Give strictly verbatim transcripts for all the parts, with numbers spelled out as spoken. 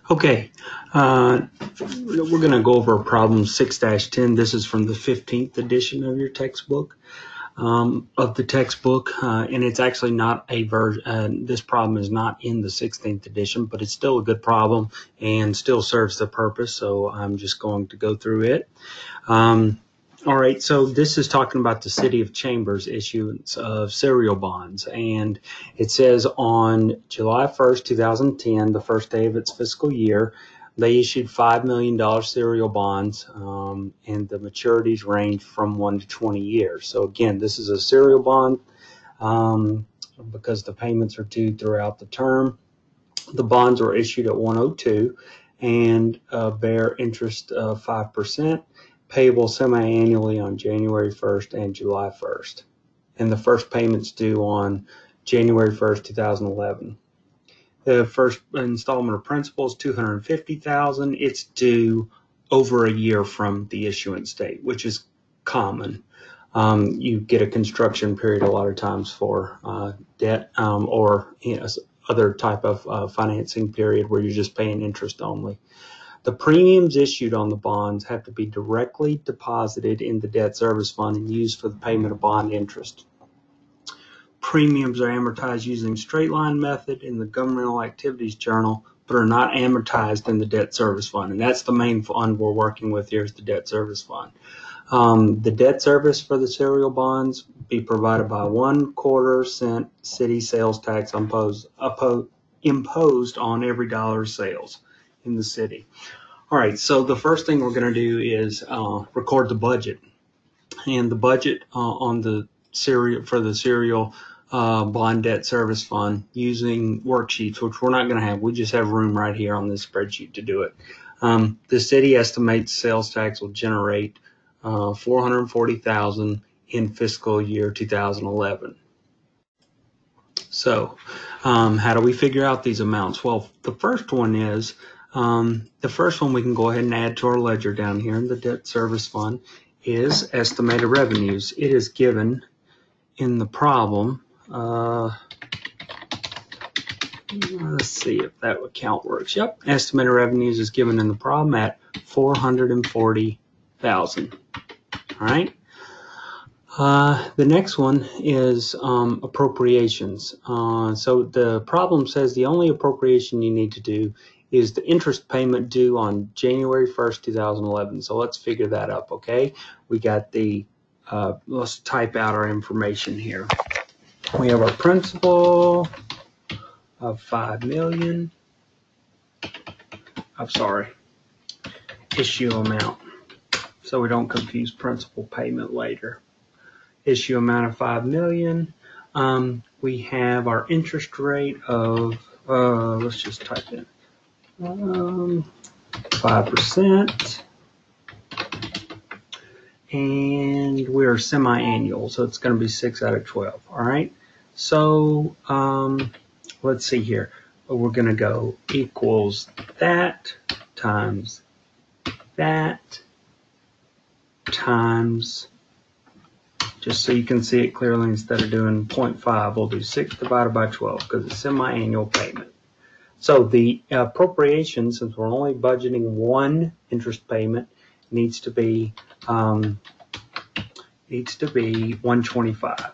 Okay, uh, we're going to go over problem six dash ten. This is from the fifteenth edition of your textbook, um, of the textbook, uh, and it's actually not a version. Uh, this problem is not in the sixteenth edition, but it's still a good problem and still serves the purpose, so I'm just going to go through it. Um, all right, so this is talking about the City of Chambers issuance of serial bonds, and it says on July first, two thousand ten, the first day of its fiscal year, they issued five million dollars serial bonds, um, and the maturities range from one to twenty years. So again, this is a serial bond um, because the payments are due throughout the term. The bonds were issued at one oh two and uh, bear interest of five percent, payable semi-annually on January first and July first. And the first payment's due on January first, two thousand eleven. The first installment of principal is two hundred fifty thousand dollars. It's due over a year from the issuance date, which is common. Um, you get a construction period a lot of times for uh, debt um, or you know, other type of uh, financing period where you're just paying interest only. The premiums issued on the bonds have to be directly deposited in the debt service fund and used for the payment of bond interest. Premiums are amortized using straight line method in the governmental activities journal, but are not amortized in the debt service fund. And that's the main fund we're working with here is the debt service fund. Um, the debt service for the serial bonds be provided by one quarter cent city sales tax imposed, imposed on every dollar of sales in the city. All right, so the first thing we're going to do is uh, record the budget. And the budget uh, on the serial for the serial uh, bond debt service fund using worksheets, which we're not going to have. We just have room right here on this spreadsheet to do it. Um, the city estimates sales tax will generate uh, four hundred forty thousand dollars in fiscal year two thousand eleven. So um, how do we figure out these amounts? Well, the first one is um, the first one we can go ahead and add to our ledger down here in the debt service fund is estimated revenues. It is given in the problem. Uh, let's see if that account works. Yep, estimated revenues is given in the problem at four hundred forty thousand. All right. Uh, the next one is um, appropriations. Uh, so the problem says the only appropriation you need to do is the interest payment due on January first, two thousand eleven. So let's figure that up, okay? We got the, uh, let's type out our information here. We have our principal of five million dollars. I'm sorry, issue amount, so we don't confuse principal payment later. Issue amount of five million dollars. Um, we have our interest rate of, uh, let's just type in um, five percent. And we're semi-annual, so it's going to be six out of twelve. All right. So um, let's see here. We're going to go equals that times that times, just so you can see it clearly, instead of doing zero point five, we'll do six divided by twelve because it's semi-annual payment. So the appropriation, since we're only budgeting one interest payment, needs to be um, needs to be one twenty-five.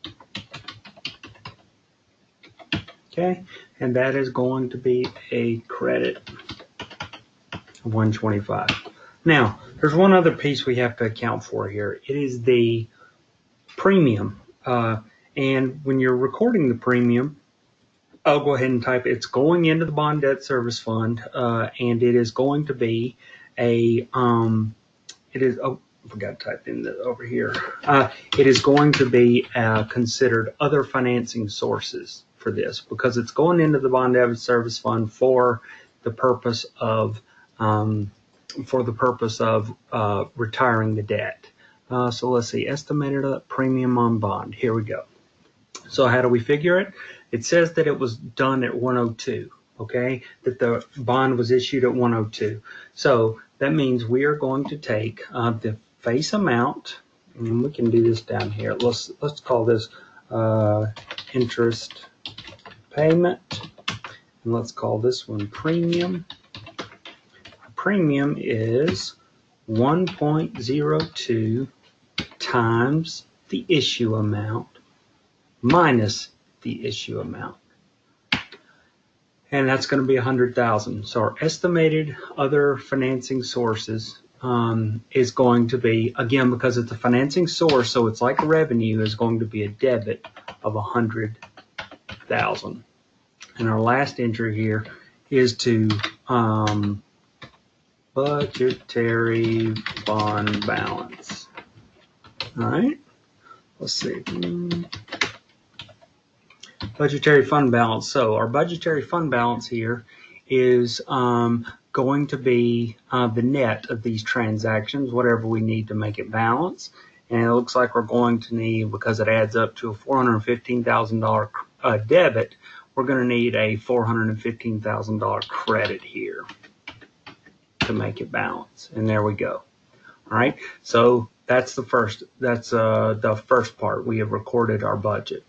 Okay, and that is going to be a credit of one twenty-five. Now, there's one other piece we have to account for here. It is the premium. Uh, and when you're recording the premium, I'll go ahead and type it's going into the bond debt service fund, uh, and it is going to be a, um, it is, oh, I forgot to type in the, over here. Uh, it is going to be uh, considered other financing sources for this because it's going into the bond debt service fund for the purpose of, um, for the purpose of uh, retiring the debt. Uh, so let's see, estimated premium on bond. Here we go. So how do we figure it? It says that it was done at one oh two, okay? That the bond was issued at one oh two. So that means we are going to take uh, the face amount, and we can do this down here. Let's let's call this uh, interest payment, and let's call this one premium. premium is one point zero two times the issue amount minus the issue amount. And that's going to be one hundred thousand dollars. So our estimated other financing sources um, is going to be, again, because it's a financing source, so it's like revenue, is going to be a debit of one hundred thousand dollars. And our last entry here is to um, budgetary fund balance. All right, let's see. Budgetary fund balance. So our budgetary fund balance here is um, going to be uh, the net of these transactions, whatever we need to make it balance. And it looks like we're going to need, because it adds up to a four hundred fifteen thousand dollars uh, debit, we're going to need a four hundred fifteen thousand dollars credit here to make it balance. And there we go. All right. So that's the first, that's uh, the first part. We have recorded our budget.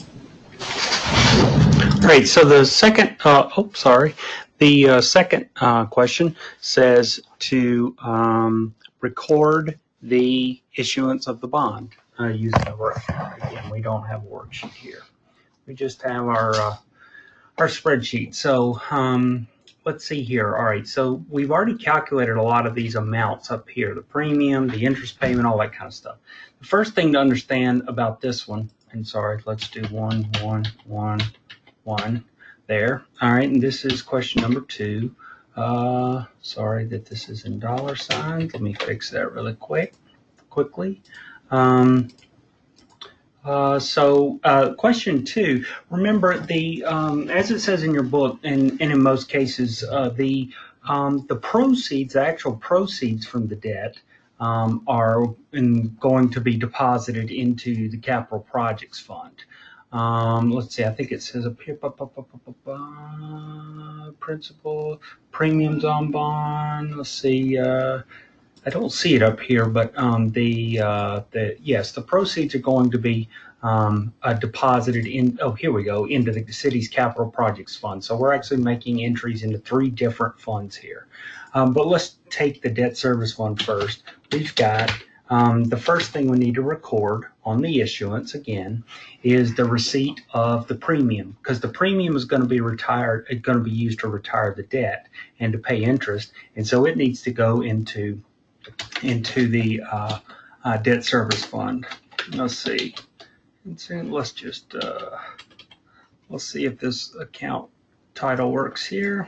Great. So the second, uh, oh, sorry. The uh, second uh, question says to um, record the issuance of the bond uh, using a worksheet. Again, we don't have a worksheet here. We just have our uh, our spreadsheet. So um, let's see here. All right. So we've already calculated a lot of these amounts up here: the premium, the interest payment, all that kind of stuff. The first thing to understand about this one, and sorry, let's do one, one, one. One there. All right, and this is question number two. Uh, sorry that this is in dollar signs. Let me fix that really quick, quickly. Um, uh, so uh, question two. Remember the um, as it says in your book, and, and in most cases, uh, the um, the proceeds, the actual proceeds from the debt, um, are in, going to be deposited into the capital projects fund. Um, let's see, I think it says up here, bu- bu- bu- bu- bu- bu- principal, premiums on bond. Let's see, uh, I don't see it up here, but um, the, uh, the yes, the proceeds are going to be um, uh, deposited in, oh, here we go, into the city's capital projects fund. So we're actually making entries into three different funds here. Um, but let's take the debt service fund first. We've got Um, the first thing we need to record on the issuance, again, is the receipt of the premium, because the premium is going to be retired, it's going to be used to retire the debt and to pay interest, and so it needs to go into into the uh, uh, debt service fund. Let's see. Let's just uh, let's see if this account title works here.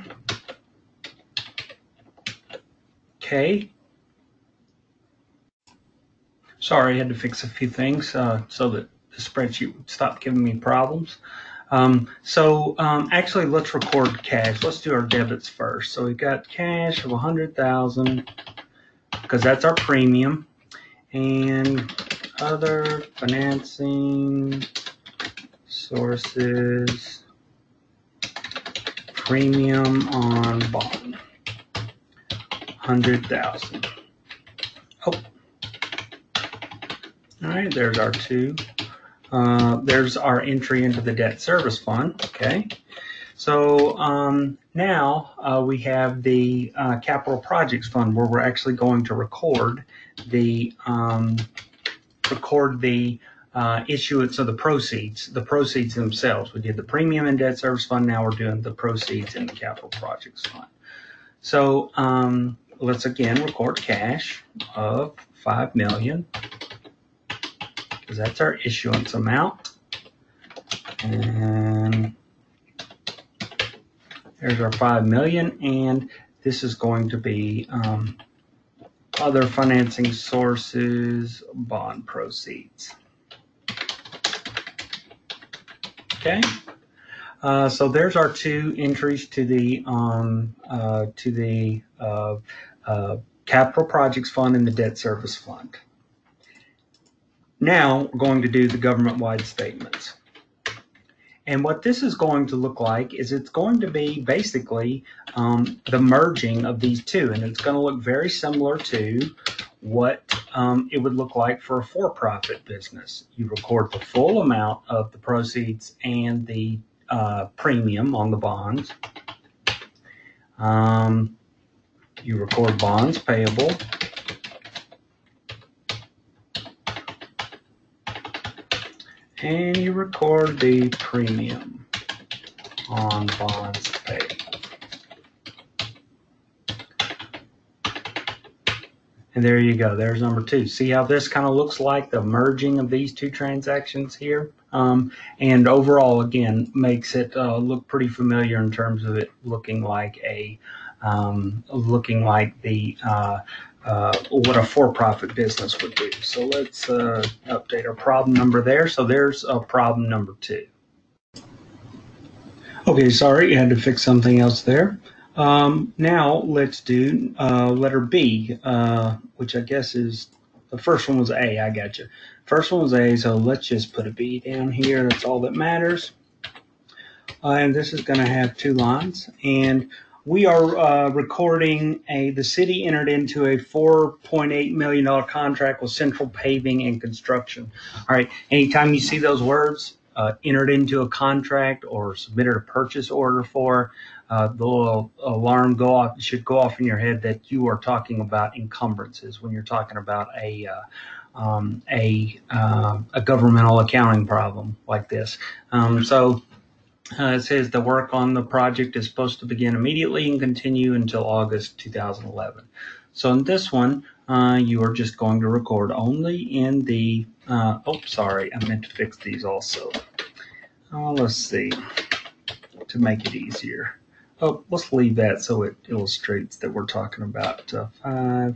Okay. Sorry, I had to fix a few things uh, so that the spreadsheet would stop giving me problems. Um, so um, actually, let's record cash. Let's do our debits first. So we've got cash of one hundred thousand dollars because that's our premium, and other financing sources, premium on bond, one hundred thousand dollars. Oh. All right, there's our two. Uh, there's our entry into the debt service fund. Okay, so um, now uh, we have the uh, capital projects fund where we're actually going to record the um, record the uh, issuance of the proceeds, the proceeds themselves. We did the premium and debt service fund. Now we're doing the proceeds in the capital projects fund. So um, let's again record cash of five million dollars. Because that's our issuance amount. And there's our five million dollars, and this is going to be um, other financing sources, bond proceeds. Okay, uh, so there's our two entries to the um, uh, to the uh, uh, capital projects fund and the debt service fund. Now we're going to do the government-wide statements. And what this is going to look like is it's going to be basically um, the merging of these two. And it's going to look very similar to what um, it would look like for a for-profit business. You record the full amount of the proceeds and the uh, premium on the bonds. Um, You record bonds payable. And you record the premium on bonds payable. And there you go. There's number two. See how this kind of looks like the merging of these two transactions here? Um, and overall, again, makes it uh, look pretty familiar in terms of it looking like a, um, looking like the, uh, uh, what a for-profit business would do. So let's uh, update our problem number there. So there's a problem number two. Okay, sorry, I had to fix something else there. Um, now let's do uh, letter B, uh, which I guess is, the first one was A, I got you. First one was A, so let's just put a B down here. That's all that matters. Uh, and this is going to have two lines. And we are uh, recording a, the city entered into a four point eight million dollars contract with Central Paving and Construction. All right, anytime you see those words, uh, entered into a contract or submitted a purchase order for, uh, the little alarm go off, should go off in your head that you are talking about encumbrances when you're talking about a, uh, um, a, uh, a governmental accounting problem like this. Um, so, Uh, it says the work on the project is supposed to begin immediately and continue until August two thousand eleven. So in this one, uh, you are just going to record only in the, uh, oh, sorry, I meant to fix these also. Uh, let's see, to make it easier. Oh, let's leave that so it illustrates that we're talking about uh, five.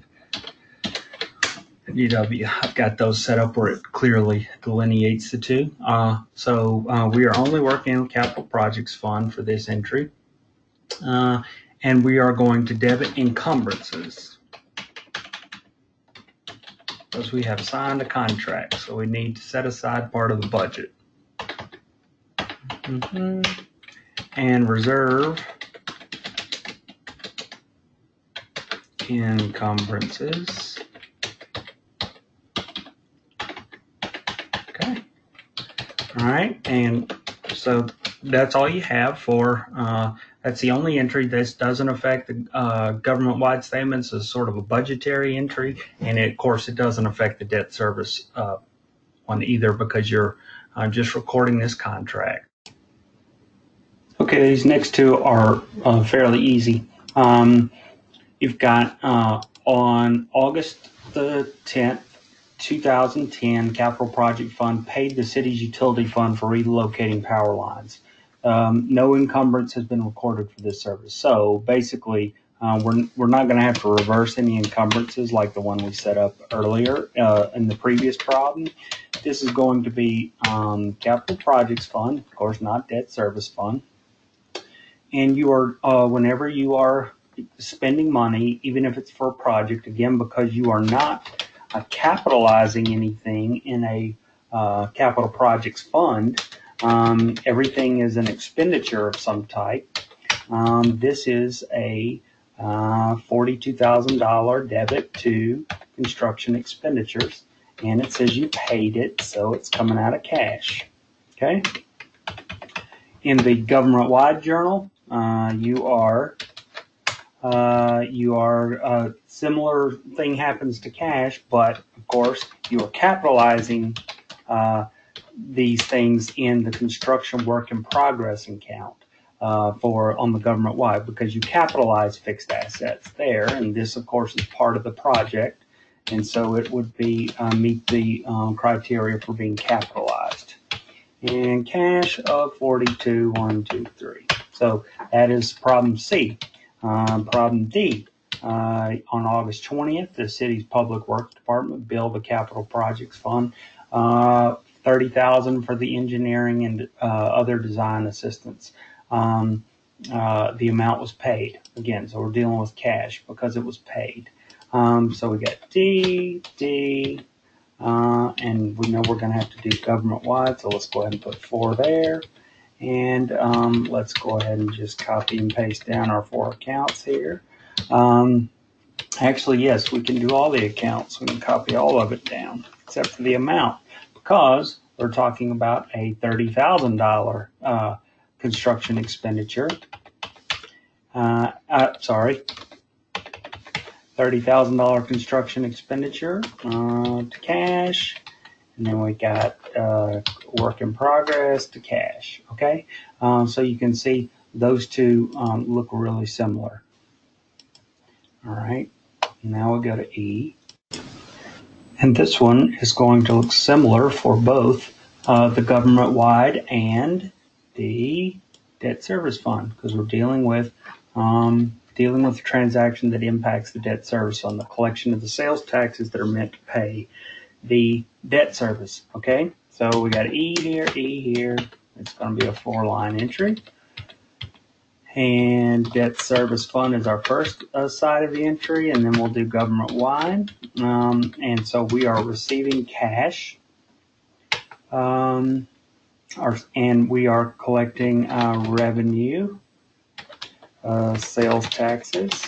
U W. I've got those set up where it clearly delineates the two. Uh, so uh, we are only working on capital projects fund for this entry. Uh, and we are going to debit encumbrances because we have signed a contract. So we need to set aside part of the budget. Mm-hmm. And reserve encumbrances. All right, and so that's all you have for, uh, that's the only entry. This doesn't affect the uh, government-wide statements as sort of a budgetary entry, and it, of course it doesn't affect the debt service uh, one either because you're uh, just recording this contract. Okay, these next two are uh, fairly easy. Um, you've got uh, on August the tenth, two thousand ten, Capital Project Fund paid the city's utility fund for relocating power lines. Um, no encumbrance has been recorded for this service. So basically, uh, we're, we're not going to have to reverse any encumbrances like the one we set up earlier uh, in the previous problem. This is going to be um, Capital Projects Fund, of course, not debt service fund. And you are, uh, whenever you are spending money, even if it's for a project, again, because you are not Uh, capitalizing anything in a uh, capital projects fund, um, everything is an expenditure of some type. Um, this is a uh, forty-two thousand dollars debit to construction expenditures, and it says you paid it, so it's coming out of cash. Okay. In the government-wide journal, uh, you are Uh, you are, uh, similar thing happens to cash, but of course you are capitalizing uh, these things in the construction work in progress account uh, for on the government wide because you capitalize fixed assets there, and this of course is part of the project, and so it would be uh, meet the um, criteria for being capitalized. And cash of forty-two, one, two, three. So that is problem C. Um, problem D, uh, on August twentieth, the city's Public Works Department billed the Capital Projects Fund uh, thirty thousand dollars for the engineering and uh, other design assistance. Um, uh, the amount was paid. Again, so we're dealing with cash because it was paid. Um, so we got D, D, uh, and we know we're going to have to do government-wide, so let's go ahead and put four there. And um, let's go ahead and just copy and paste down our four accounts here. Um, actually, yes, we can do all the accounts. We can copy all of it down except for the amount because we're talking about a thirty thousand dollars uh, construction expenditure. Uh, uh, sorry, thirty thousand dollars construction expenditure uh, to cash. And then we got uh, work in progress to cash, okay? Um, so you can see those two um, look really similar. All right, now we go to E. And this one is going to look similar for both uh, the government-wide and the debt service fund, because we're dealing with um, dealing with a transaction that impacts the debt service fund, the collection of the sales taxes that are meant to pay the debt service, okay? So we got E here, E here. It's going to be a four-line entry. And debt service fund is our first uh, side of the entry, and then we'll do government-wide. Um, and so we are receiving cash, um, our, and we are collecting uh, revenue, uh, sales taxes.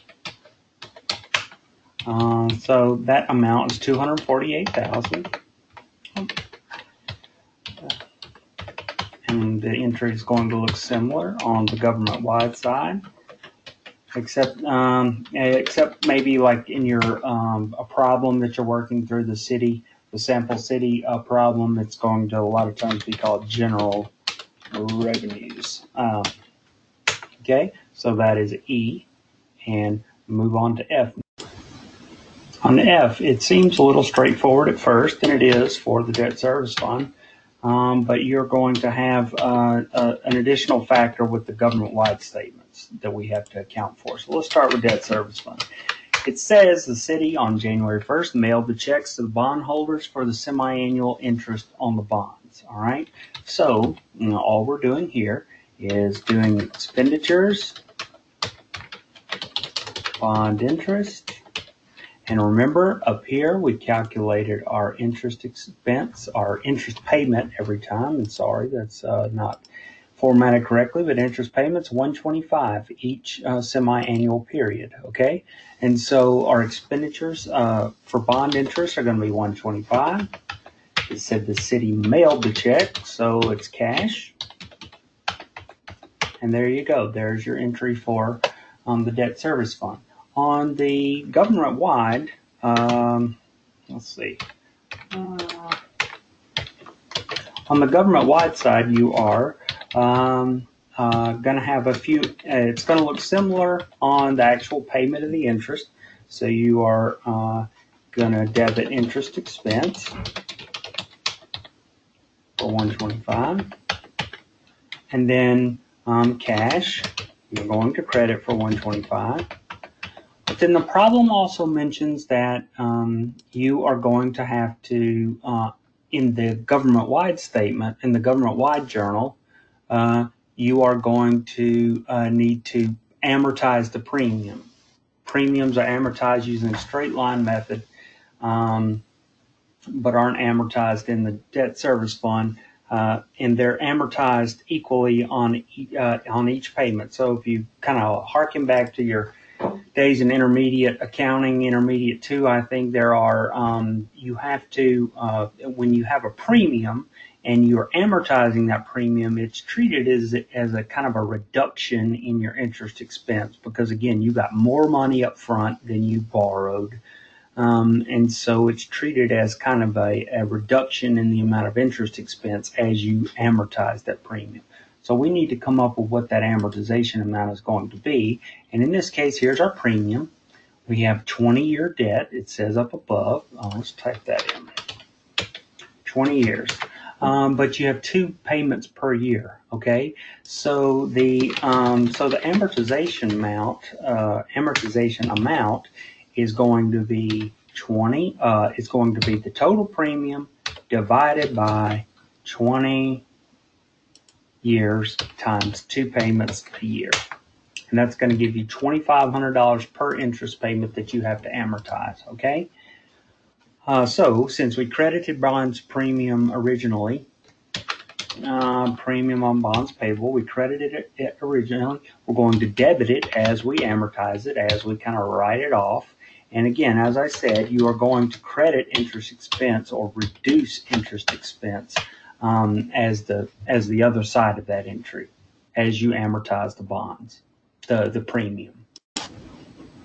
Uh, so that amount is two hundred forty-eight thousand dollars. And the entry is going to look similar on the government-wide side, except um, except maybe like in your um, a problem that you're working through, the city, the sample city uh, problem, it's going to a lot of times be called general revenues. Um, okay, so that is E, and move on to F. On F, it seems a little straightforward at first, and it is for the debt service fund. Um, but you're going to have uh, uh, an additional factor with the government-wide statements that we have to account for. So let's start with debt service fund. It says the city on January first mailed the checks to the bondholders for the semi-annual interest on the bonds. All right. So you know, all we're doing here is doing expenditures, bond interest. And remember, up here, we calculated our interest expense, our interest payment every time. And sorry, that's uh, not formatted correctly, but interest payments, one hundred twenty-five each uh, semi-annual period, okay? And so our expenditures uh, for bond interest are going to be one hundred twenty-five. It said the city mailed the check, so it's cash. And there you go. There's your entry for um, the debt service fund. On the government-wide, um, let's see. Uh, on the government-wide side, you are um, uh, going to have a few. Uh, it's going to look similar on the actual payment of the interest. So you are uh, going to debit interest expense for one hundred twenty-five, and then um, cash. You're going to credit for one hundred twenty-five. But then the problem also mentions that um, you are going to have to, uh, in the government-wide statement, in the government-wide journal, uh, you are going to uh, need to amortize the premium. Premiums are amortized using a straight line method, um, but aren't amortized in the debt service fund, uh, and they're amortized equally on, uh, on each payment. So if you kind of harken back to your days in intermediate accounting, intermediate two, I think there are, um, you have to, uh, when you have a premium and you're amortizing that premium, it's treated as, as a kind of a reduction in your interest expense because, again, you got more money up front than you borrowed. Um, and so it's treated as kind of a, a reduction in the amount of interest expense as you amortize that premium. So we need to come up with what that amortization amount is going to be. And in this case, here's our premium. We have twenty-year debt. It says up above. Oh, let's type that in. twenty years. Um, but you have two payments per year, okay? So the um, so the amortization amount, uh, amortization amount is going to be twenty. Uh, it's going to be the total premium divided by twenty years times two payments a year. And that's going to give you twenty-five hundred dollars per interest payment that you have to amortize, okay? Uh, so since we credited bonds premium originally, uh, premium on bonds payable, we credited it, it originally. We're going to debit it as we amortize it, as we kind of write it off. And again, as I said, you are going to credit interest expense or reduce interest expense Um, as the as the other side of that entry, as you amortize the bonds, the the premium.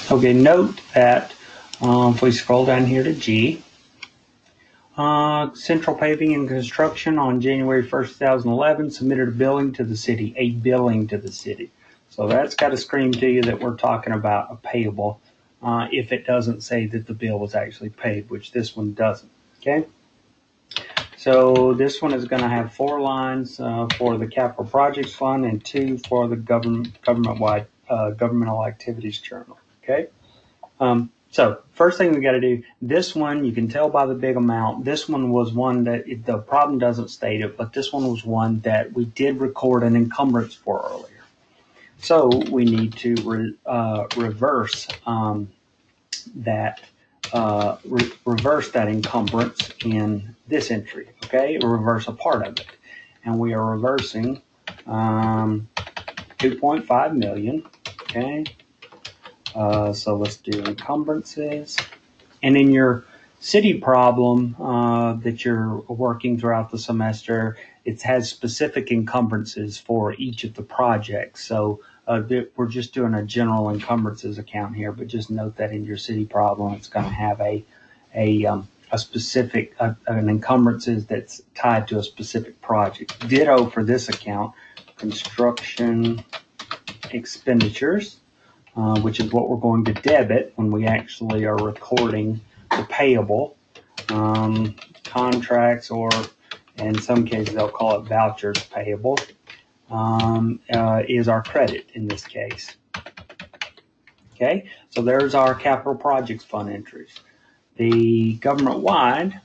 Okay, note that um, if we scroll down here to G, uh, Central Paving and Construction on January first, two thousand eleven submitted a billing to the city, a billing to the city. So that's got to scream to you that we're talking about a payable uh, if it doesn't say that the bill was actually paid, which this one doesn't. Okay. So this one is going to have four lines uh, for the Capital Projects Fund and two for the government government-wide uh, governmental activities journal. Okay. Um, so first thing we got to do, this one you can tell by the big amount. This one was one that it, the problem doesn't state it, but this one was one that we did record an encumbrance for earlier. So we need to re, uh, reverse um, that. Uh, re reverse that encumbrance in this entry, okay? Reverse a part of it. And we are reversing um, two point five million, okay? Uh, so let's do encumbrances. And in your city problem uh, that you're working throughout the semester, it has specific encumbrances for each of the projects. So uh, we're just doing a general encumbrances account here, but just note that in your city problem, it's going to have a a, um, a specific uh, an encumbrances that's tied to a specific project. Ditto for this account, construction expenditures, uh, which is what we're going to debit when we actually are recording the payable. Um, contracts, or in some cases they'll call it vouchers payable, um, uh, is our credit in this case. Okay, so there's our capital projects fund entries. The government-wide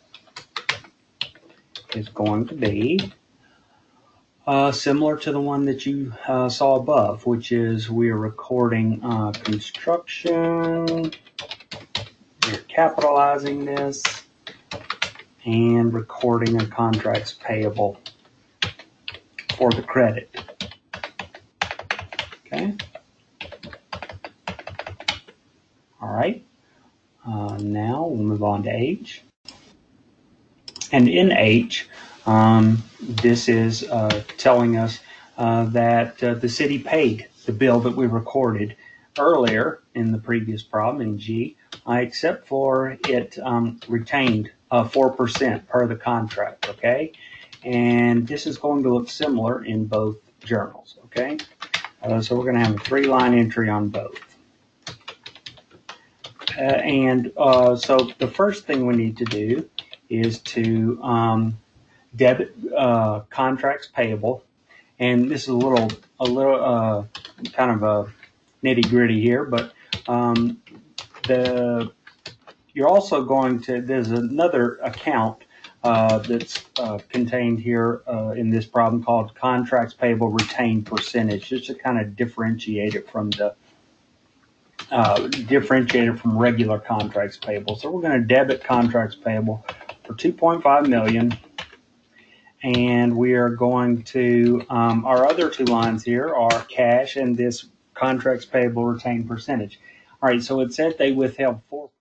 is going to be uh, similar to the one that you uh, saw above, which is we are recording uh, construction, we're capitalizing this, and recording a contracts payable for the credit. Okay. All right. Uh, now we'll move on to H. And in H, um, this is uh, telling us uh, that uh, the city paid the bill that we recorded earlier in the previous problem in G, uh, except for it um, retained uh, four percent per the contract, okay? And this is going to look similar in both journals, okay? Uh, so we're going to have a three-line entry on both. Uh, and uh, so the first thing we need to do is to um, debit uh, contracts payable, and this is a little, a little uh, kind of a nitty-gritty here, but um, the you're also going to, there's another account uh, that's uh, contained here uh, in this problem called contracts payable retained percentage, just to kind of differentiate it from the uh, differentiate it from regular contracts payable. So we're going to debit contracts payable for two point five million dollars. And we are going to, um, our other two lines here are cash and this contracts payable retained percentage. All right, so it said they withheld four.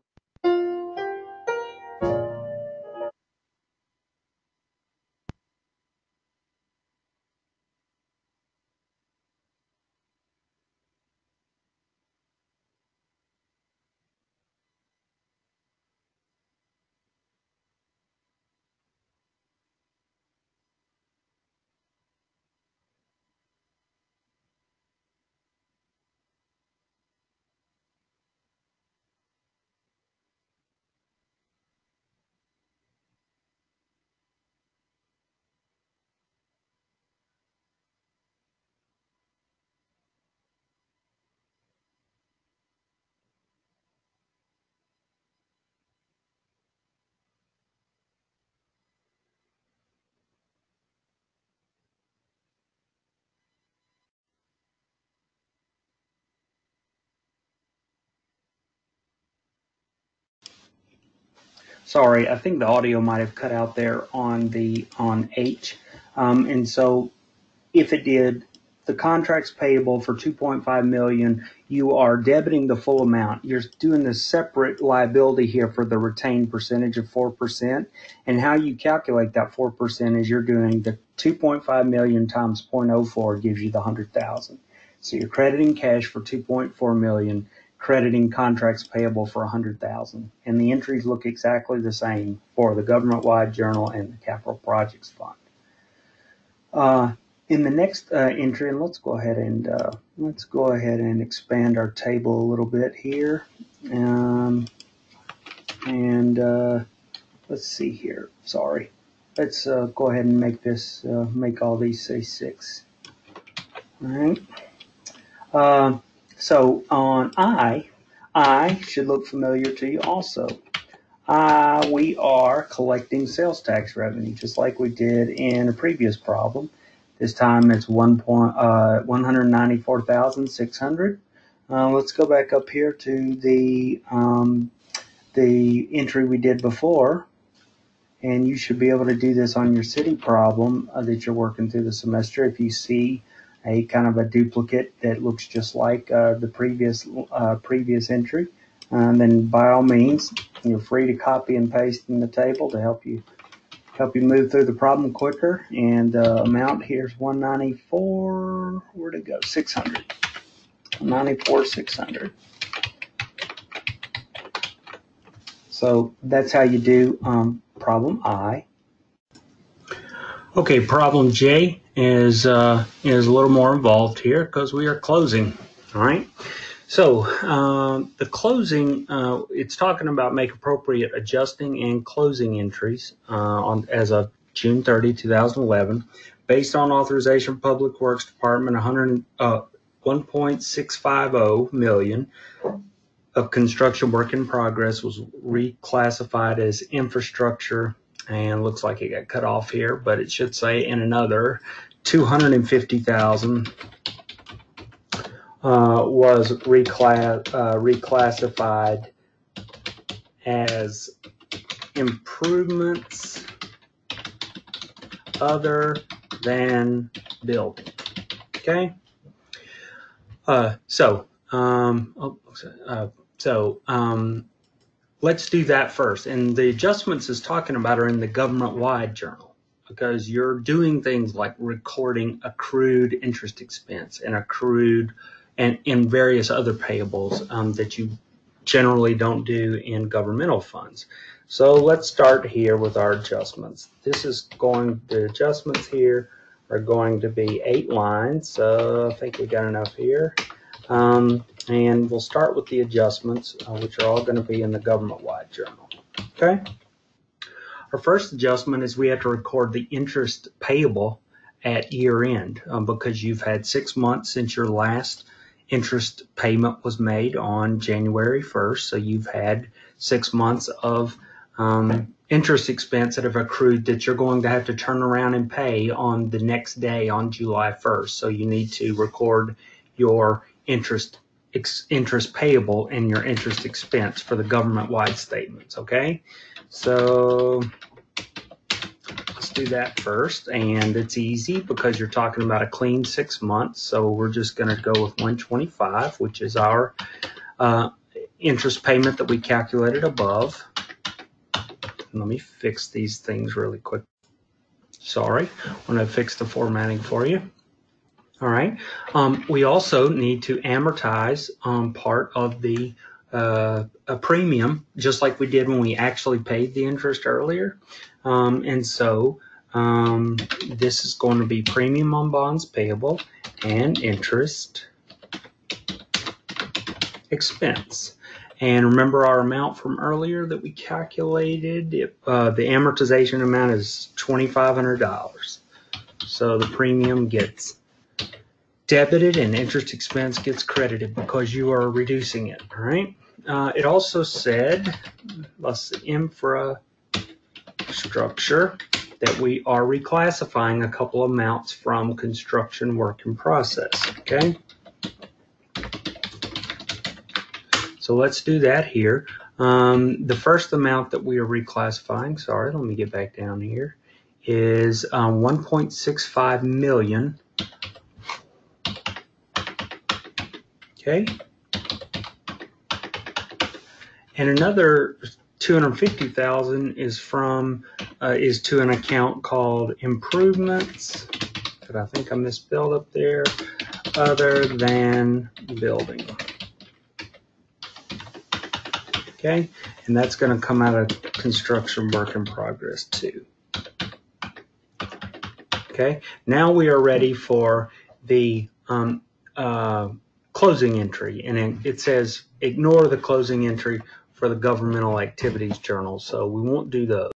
Sorry, I think the audio might have cut out there on the on H. Um, and so if it did, the contracts payable for two point five million dollars, you are debiting the full amount. You're doing the separate liability here for the retained percentage of four percent. And how you calculate that four percent is you're doing the two point five million times zero point zero four gives you the one hundred thousand. So you're crediting cash for two point four million, crediting contracts payable for one hundred thousand dollars. And the entries look exactly the same for the government-wide journal and the capital projects fund. Uh, in the next uh, entry, and let's go ahead and uh, let's go ahead and expand our table a little bit here. Um, and uh, let's see here. Sorry. Let's uh, go ahead and make this uh, make all these say six. All right. Uh, so on I, I should look familiar to you also. Uh, we are collecting sales tax revenue, just like we did in a previous problem. This time it's one point uh, one hundred ninety-four thousand six hundred. Uh, let's go back up here to the um, the entry we did before, and you should be able to do this on your city problem uh, that you're working through the semester. If you see a kind of a duplicate that looks just like uh, the previous uh, previous entry, and then by all means, you're free to copy and paste in the table to help you help you move through the problem quicker. And uh, amount here's one ninety-four. Where'd it go? six hundred. ninety-four six hundred. So that's how you do um, problem I. Okay, problem J is uh, is a little more involved here because we are closing. All right. So um, the closing, uh, it's talking about make appropriate adjusting and closing entries uh, on as of June thirtieth, two thousand eleven, based on authorization Public Works Department one hundred, uh, one point six five zero million of construction work in progress was reclassified as infrastructure, and looks like it got cut off here, but it should say in another two hundred fifty thousand. Uh, was reclass, uh, reclassified as improvements other than building. Okay. Uh, so, um, oh, uh, so um, let's do that first. And the adjustments is talking about are in the government-wide journal, because you're doing things like recording accrued interest expense and accrued and in various other payables um, that you generally don't do in governmental funds. So let's start here with our adjustments. This is going, the adjustments here are going to be eight lines. So I think we got enough here. Um, and we'll start with the adjustments, uh, which are all going to be in the government-wide journal. Okay. Our first adjustment is we have to record the interest payable at year end um, because you've had six months since your last interest payment was made on January first. So you've had six months of um, interest expense that have accrued that you're going to have to turn around and pay on the next day on July first. So you need to record your interest ex interest payable and your interest expense for the government-wide statements. Okay, so let's do that first, and it's easy because you're talking about a clean six months. So we're just going to go with one twenty-five, which is our uh, interest payment that we calculated above. Let me fix these things really quick. Sorry, I'm going to fix the formatting for you. All right. Um, we also need to amortize um, part of the uh, a premium, just like we did when we actually paid the interest earlier. Um, and so um, this is going to be premium on bonds payable and interest expense. And remember our amount from earlier that we calculated? It, uh, the amortization amount is twenty-five hundred dollars. So the premium gets debited and interest expense gets credited because you are reducing it. All right. Uh, it also said, let's see, infrastructure, that we are reclassifying a couple amounts from construction work in process. Okay. So let's do that here. Um, the first amount that we are reclassifying, sorry, let me get back down here, is um, one point six five million. Okay. And another two hundred fifty thousand is from uh, is to an account called improvements that I think I misspelled up there, other than building. Okay, and that's going to come out of construction work in progress too. Okay, now we are ready for the um, uh, closing entry, and it, it says ignore the closing entry for the governmental activities journal, so we won't do those.